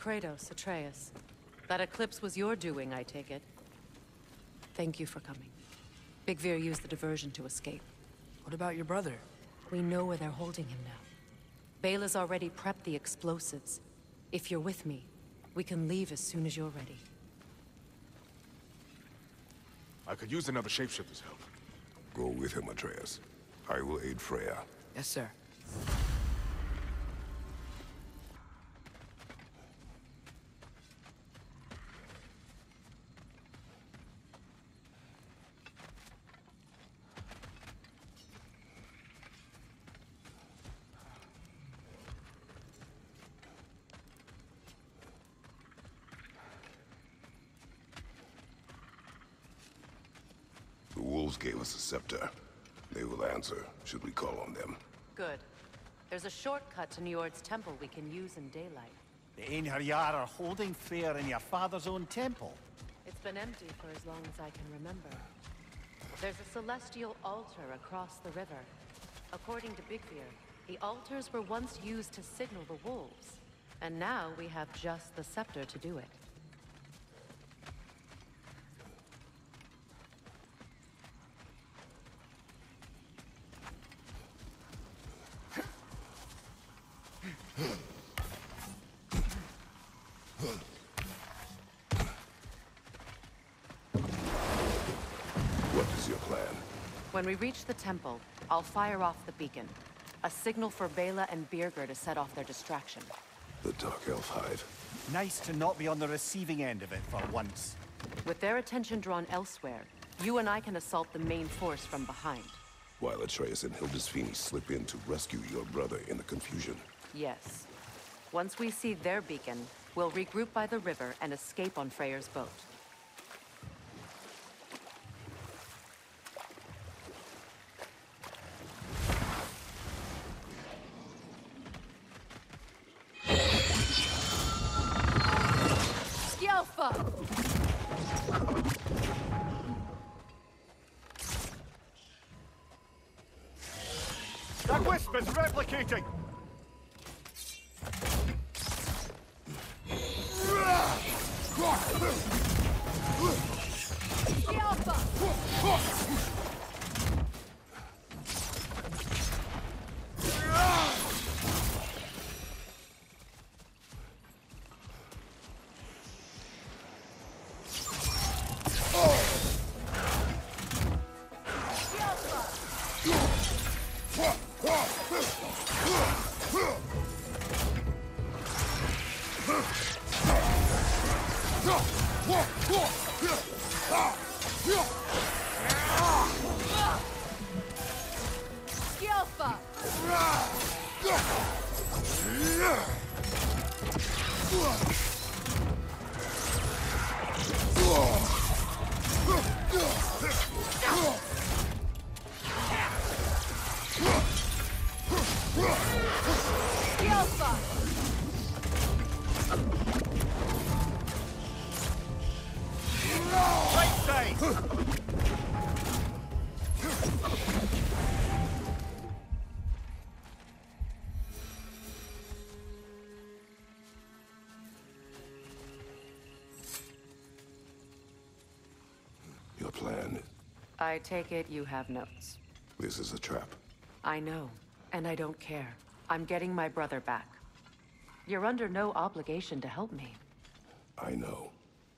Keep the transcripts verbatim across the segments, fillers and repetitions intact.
Kratos, Atreus. That eclipse was your doing, I take it. Thank you for coming. Big Veer used the diversion to escape. What about your brother? We know where they're holding him now. Bela's already prepped the explosives. If you're with me, we can leave as soon as you're ready. I could use another shapeshifter's help. Go with him, Atreus. I will aid Freya. Yes, sir. The wolves gave us a scepter. They will answer, should we call on them. Good. There's a shortcut to Njord's temple we can use in daylight. The Einherjar are holding Freyr in your father's own temple. It's been empty for as long as I can remember. There's a celestial altar across the river. According to Big Veer, the altars were once used to signal the wolves. And now we have just the scepter to do it. What is your plan? When we reach the temple, I'll fire off the beacon. A signal for Bela and Birgir to set off their distraction. The Dark Elf Hive. Nice to not be on the receiving end of it for once. With their attention drawn elsewhere, you and I can assault the main force from behind. While Atreus and Hildisvini slip in to rescue your brother in the confusion. Yes. Once we see their beacon, we'll regroup by the river and escape on Freyr's boat. Skjelfa! That wisp is replicating! Your plan? I take it you have notes. This is a trap. I know, and I don't care. I'm getting my brother back. You're under no obligation to help me. I know.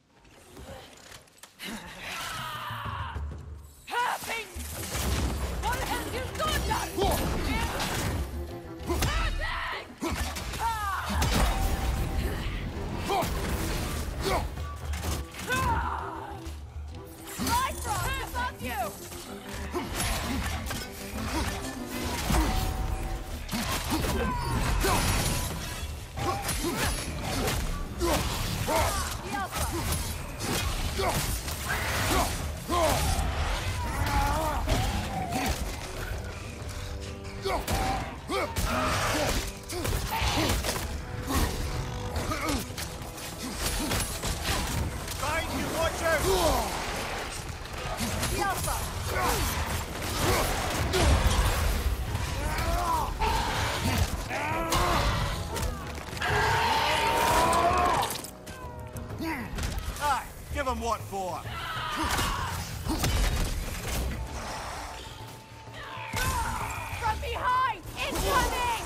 Happy! What have you done? Give him what for. From behind! Incoming!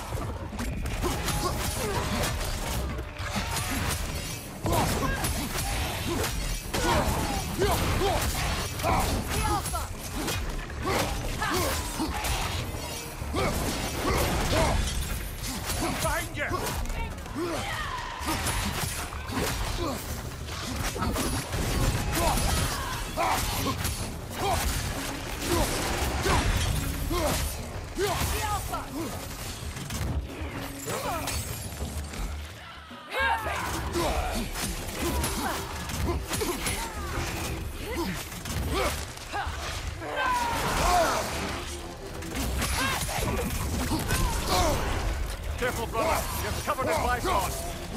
The Alpha! Behind you! The Alpha! Careful, brother. You're covered in Bifrost.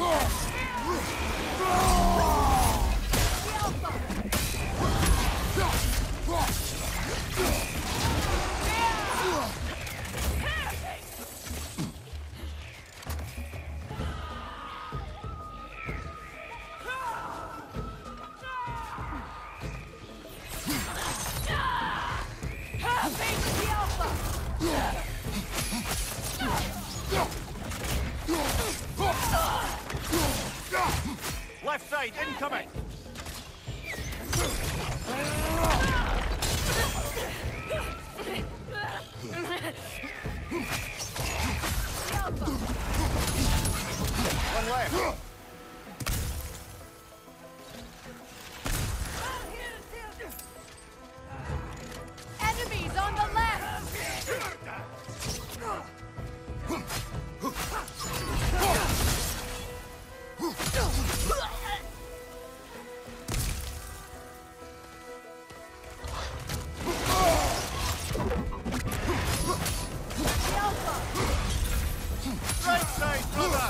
The Alpha! Left side, incoming. One left. Enemies on the left! Right side, brother.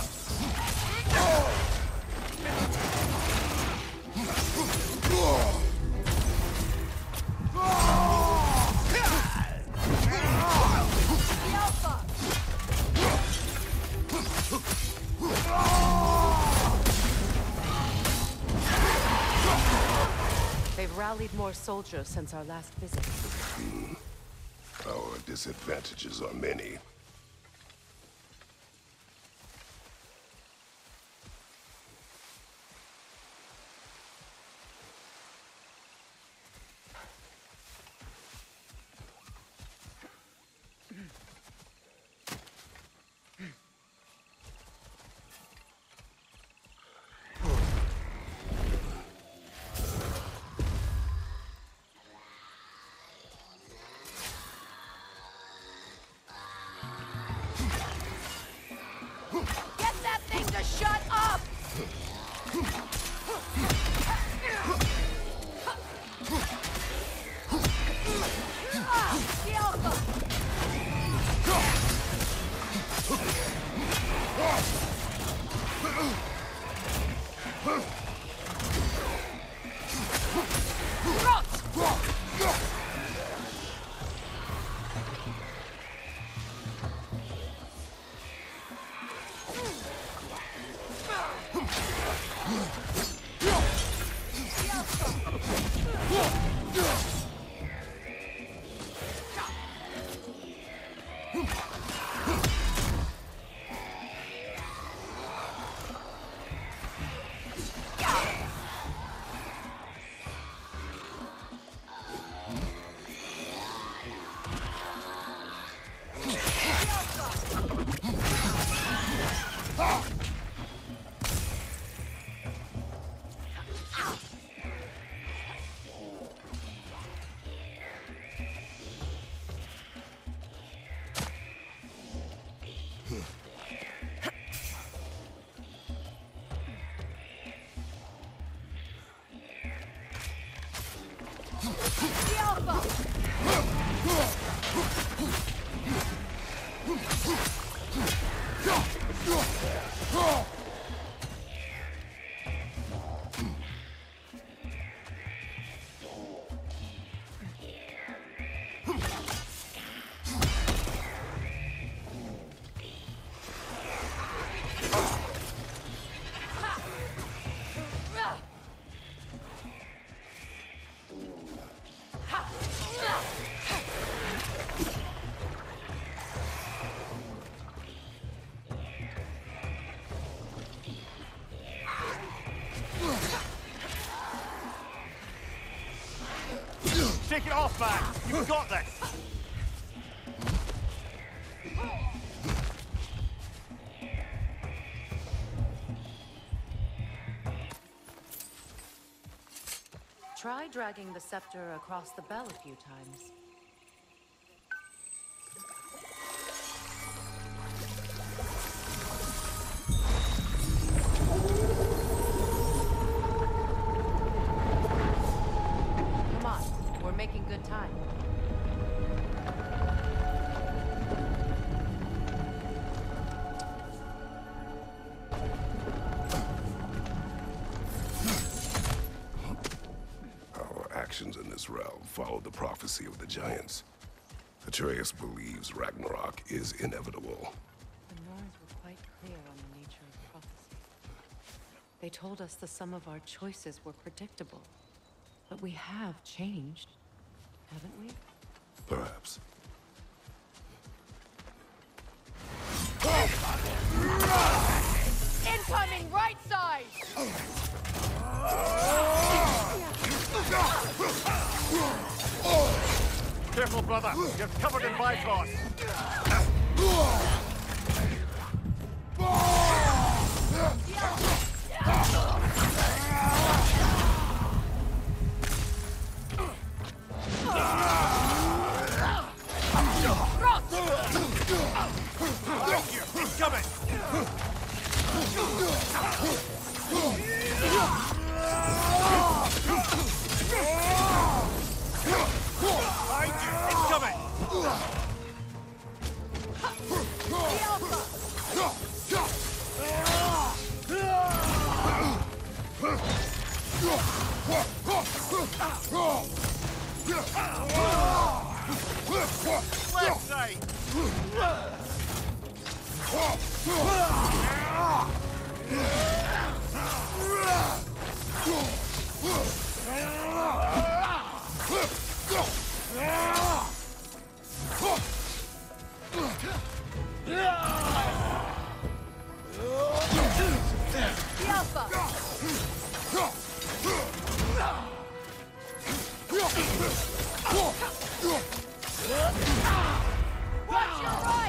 The Alpha! They've rallied more soldiers since our last visit. Our disadvantages are many. Get that thing to shut up! Ah, the Alpha! The Alpha! Shake it off, man! You've got this! Try dragging the scepter across the bell a few times. Come on, we're making good time. Actions in this realm follow the prophecy of the giants. Atreus believes Ragnarok is inevitable. The Norns were quite clear on the nature of prophecy. They told us the sum of our choices were predictable. But we have changed, haven't we? Perhaps. Incoming right side! Careful, brother! You're covered in Bifrost! Thank you! He's coming! Behind you! It's coming! The Alpha! Left side! The Alpha! Watch your right!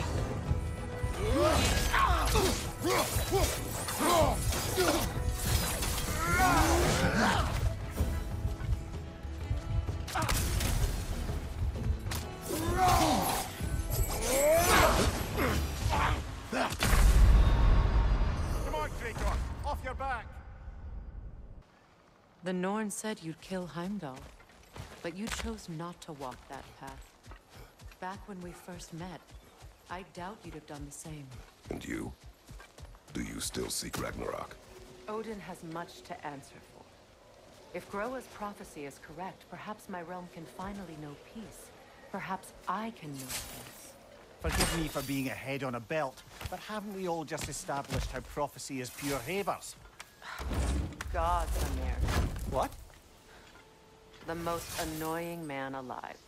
Come on, Kratos! Off your back! The Norn said you'd kill Heimdall, but you chose not to walk that path. Back when we first met, I doubt you'd have done the same. And you? Do you still seek Ragnarok? Odin has much to answer for. If Groa's prophecy is correct, perhaps my realm can finally know peace. Perhaps I can know peace. Forgive me for being a head on a belt, but haven't we all just established how prophecy is pure havers? God, Samir. What? The most annoying man alive.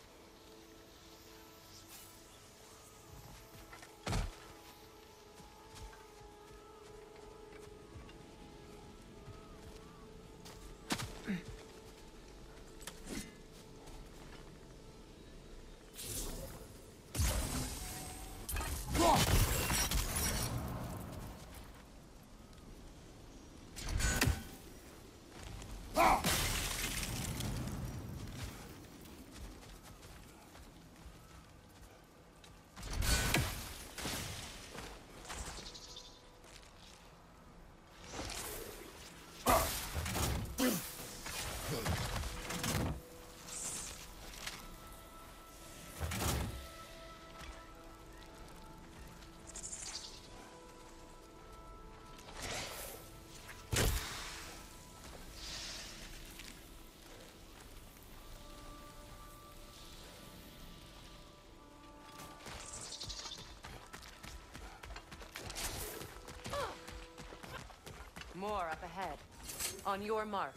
More up ahead. On your mark.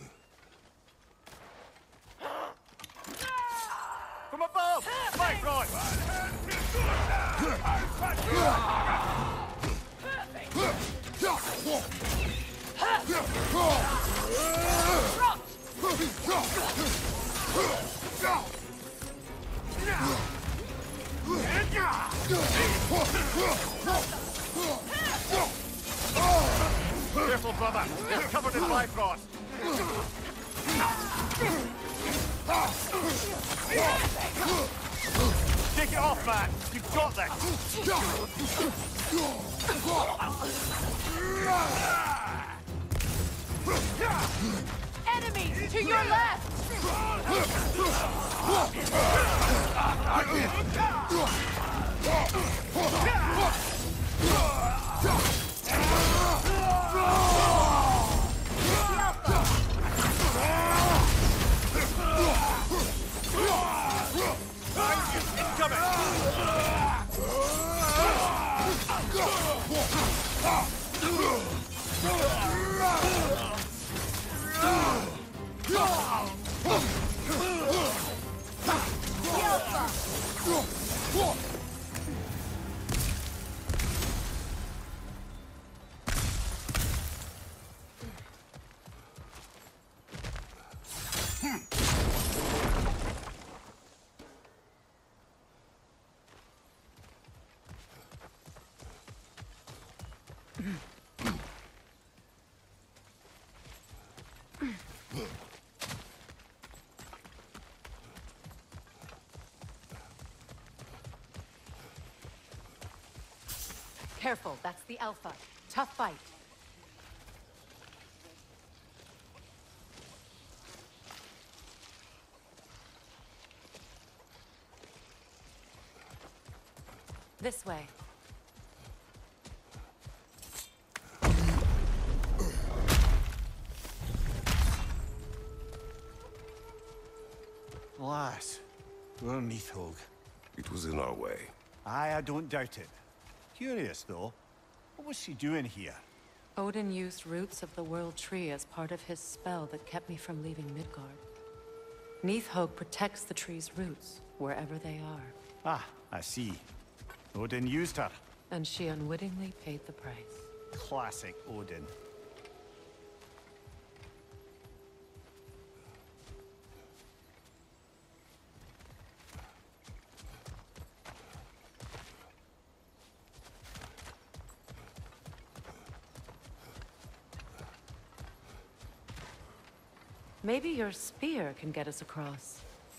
From above! Fight, Roy! Alpha! It's covered in Bifrost! Take it off, man! You've got this! Enemy to your left! Careful, that's the Alpha. Tough fight. This way. Alas, we're Neathhog. It was in our way. Aye, I don't doubt it. Curious, though. What was she doing here? Odin used roots of the World Tree as part of his spell that kept me from leaving Midgard. Neathhog protects the tree's roots, wherever they are. Ah, I see. Odin used her. And she unwittingly paid the price. Classic Odin. Maybe your spear can get us across.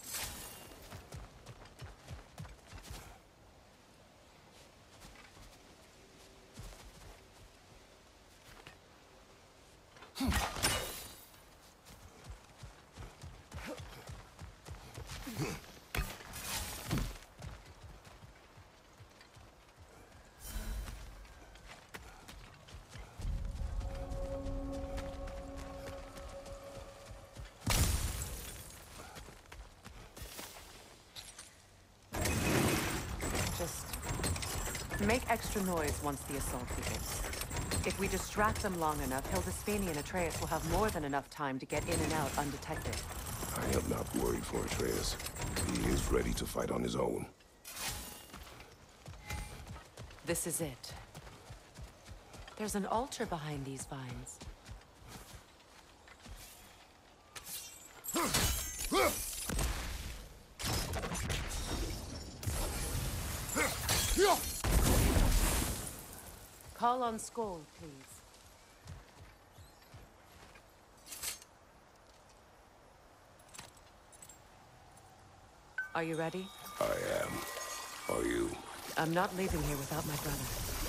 Just make extra noise once the assault begins. If we distract them long enough, Hildisvini and Atreus will have more than enough time to get in and out undetected. I am not worried for Atreus. He is ready to fight on his own. This is it. There's an altar behind these vines. Call on Skoll, please. Are you ready? I am. Are you? I'm not leaving here without my brother.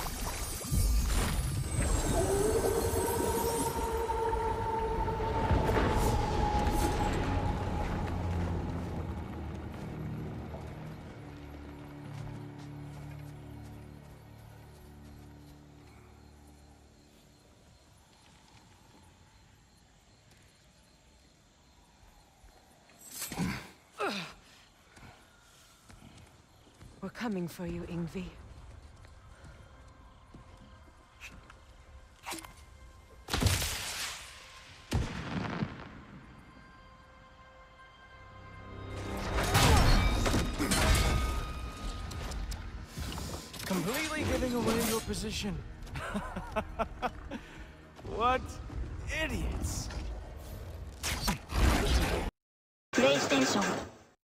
We're coming for you, Ingvi. Completely giving away your position. What idiots! PlayStation